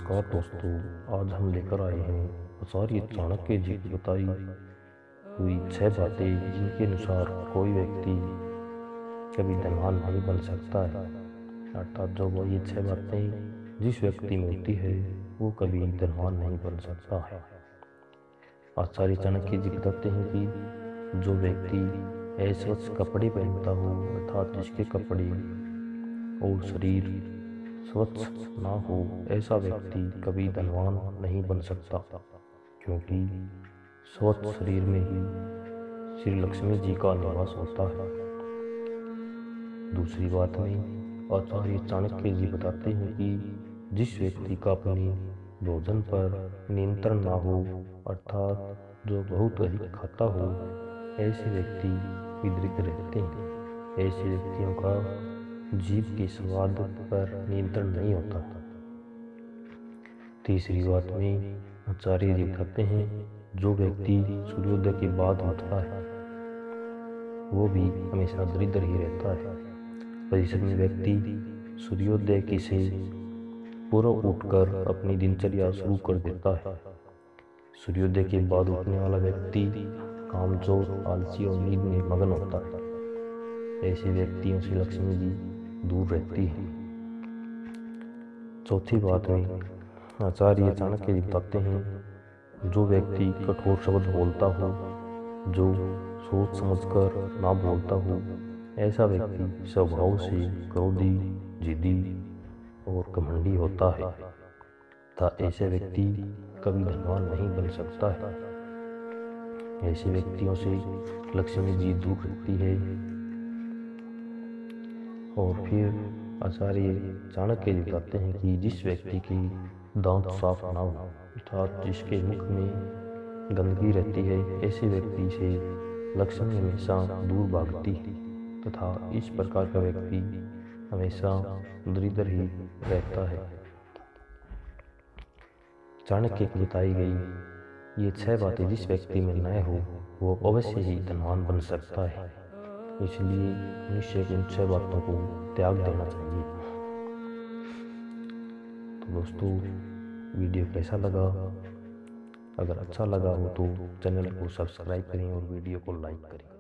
नमस्कार दोस्तों, आज हम लेकर आए हैं आचार्य चाणक्य जी की बताई हुई 6 बातें जिनके अनुसार कोई व्यक्ति कभी धनवान नहीं बन सकता है। अर्थात जो वो ये 6 बातें जिस व्यक्ति में होती है वो कभी धनवान नहीं बन सकता है। आचार्य चाणक्य जी बताते हैं कि जो व्यक्ति अस्वच्छ कपड़े पहनता हो, अर्थात जिसके कपड़े और शरीर स्वच्छ ना हो, ऐसा व्यक्ति कभी धनवान नहीं बन सकता, क्योंकि स्वच्छ शरीर में ही श्री लक्ष्मी जी का निवास होता है। दूसरी बात में आचार्य चाणक्य जी बताते हैं कि जिस व्यक्ति का अपने भोजन पर नियंत्रण ना हो, अर्थात जो बहुत अधिक खाता हो, ऐसे व्यक्ति विदरित रहते हैं। ऐसे व्यक्तियों का जीभ के स्वाद पर नियंत्रण नहीं होता। तीसरी बात में आचार्य जी बताते हैं जो व्यक्ति सूर्योदय के बाद उठता है वो भी हमेशा दरिद्र ही रहता है। परिषद में व्यक्ति सूर्योदय की से पूर्व उठकर अपनी दिनचर्या शुरू कर देता है। सूर्योदय के बाद उठने वाला व्यक्ति कामचोर, आलसी और नींद में मगन होता है। ऐसे व्यक्तियों से लक्ष्मी जी दूर रहती है। चौथी बात में आचार्य चाणक्य जी बताते हैं जो व्यक्ति कठोर शब्द बोलता हो, जो सोच समझकर ना बोलता हो, ऐसा व्यक्ति स्वभाव से क्रोधी, जिद्दी और घमंडी होता है तथा ऐसे व्यक्ति कभी धनवान नहीं बन सकता है। ऐसे व्यक्तियों से लक्ष्मी जी दूर रहती है। और फिर आचार्य चाणक्य जी बताते हैं कि जिस व्यक्ति की दांत साफ ना हो, अर्थात जिसके मुख में गंदगी रहती है, ऐसे व्यक्ति से लक्ष्मी हमेशा दूर भागती है तथा इस प्रकार का व्यक्ति हमेशा दरिद्र ही रहता है। चाणक्य की बताई गई ये 6 बातें जिस व्यक्ति में न हो वो अवश्य ही धनवान बन सकता है। इसलिए मनुष्य को इन 6 बातों को त्याग देना चाहिए। तो दोस्तों, वीडियो कैसा लगा? अगर अच्छा लगा हो तो चैनल को सब्सक्राइब करें और वीडियो को लाइक करें।